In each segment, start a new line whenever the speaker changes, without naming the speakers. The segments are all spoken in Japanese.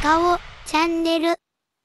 かおチャンネル。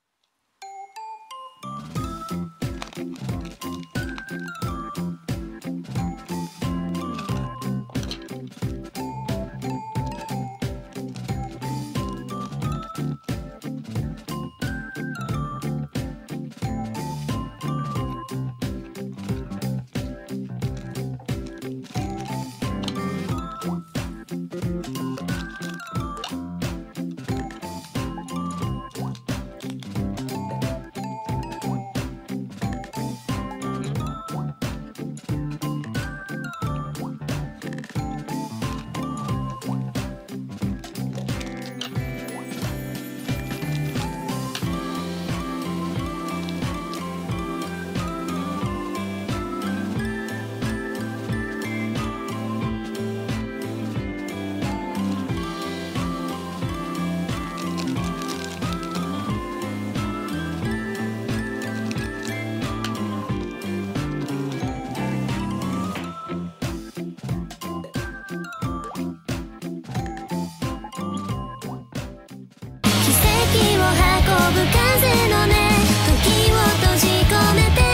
風のね、時を閉じ込めて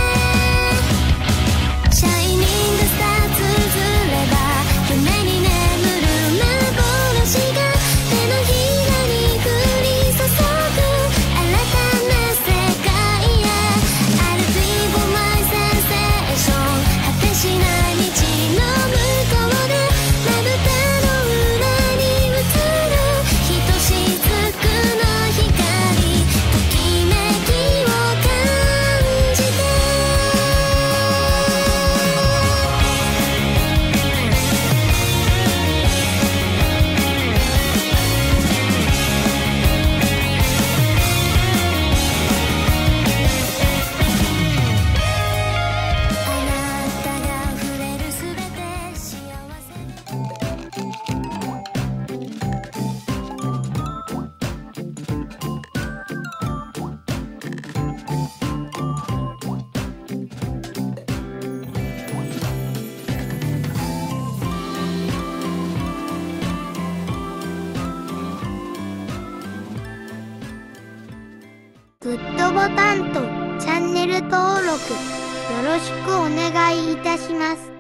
シャイニングスター綴れば夢に眠る幻が手のひらに降り注ぐ新たな世界へ I'll be for my sensation 果てしない道の向こうでまぶたの裏に映るひとしずくの光
グッドボタンとチャンネル登録よろしくお願いいたします。